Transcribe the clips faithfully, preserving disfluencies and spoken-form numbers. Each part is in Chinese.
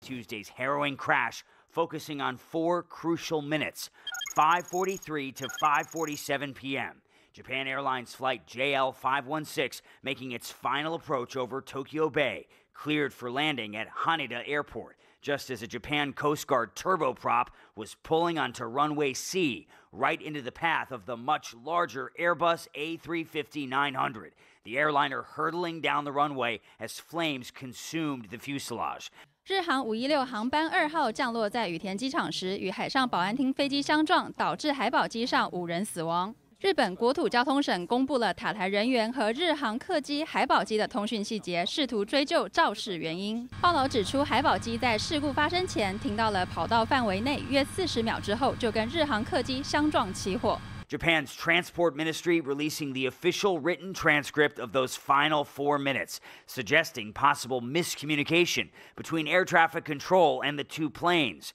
Tuesday's harrowing crash, focusing on four crucial minutes, five forty-three to five forty-seven p.m. Japan Airlines flight J L five one six making its final approach over Tokyo Bay, cleared for landing at Haneda Airport, just as a Japan Coast Guard turboprop was pulling onto runway C, right into the path of the much larger Airbus A three fifty nine hundred. The airliner hurtling down the runway as flames consumed the fuselage. 日航五一六航班二号降落在羽田机场时，与海上保安厅飞机相撞，导致海保机上五人死亡。日本国土交通省公布了塔台人员和日航客机、海保机的通讯细节，试图追究肇事原因。报道指出，海保机在事故发生前停到了跑道范围内，约四十秒之后就跟日航客机相撞起火。 Japan's Transport Ministry releasing the official written transcript of those final four minutes, suggesting possible miscommunication between air traffic control and the two planes.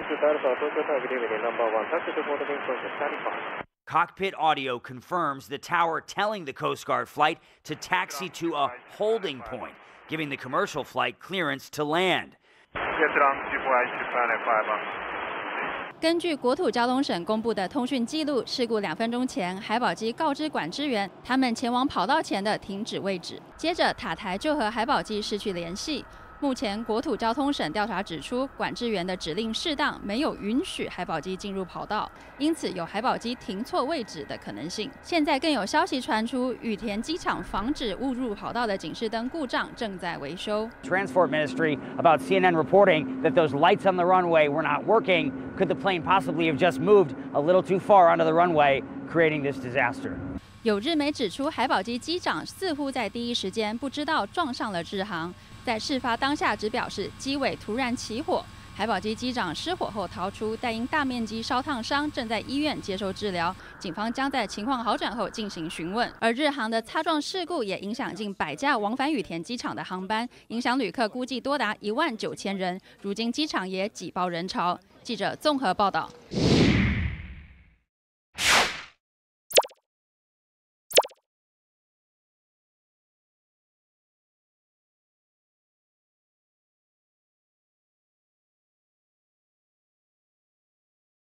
Cockpit audio confirms the tower telling the Coast Guard flight to taxi to a holding point, giving the commercial flight clearance to land. 根据国土交通省公布的通讯记录，事故两分钟前，海保机告知管制员他们前往跑道前的停止位置，接着塔台就和海保机失去联系。 目前，国土交通省调查指出，管制员的指令适当，没有允许海保机进入跑道，因此有海保机停错位置的可能性。现在更有消息传出，羽田机场防止误入跑道的警示灯故障正在维修。 Transport Ministry about C N N reporting that those lights on the runway were not working. Could the plane possibly have just moved a little too far onto the runway, creating this disaster? 有日媒指出，海保机机长似乎在第一时间不知道撞上了日航。 在事发当下，只表示机尾突然起火，海保机机长失火后逃出，但因大面积烧烫伤，正在医院接受治疗。警方将在情况好转后进行询问。而日航的擦撞事故也影响近百架往返羽田机场的航班，影响旅客估计多达一万九千人。如今机场也挤爆人潮。记者综合报道。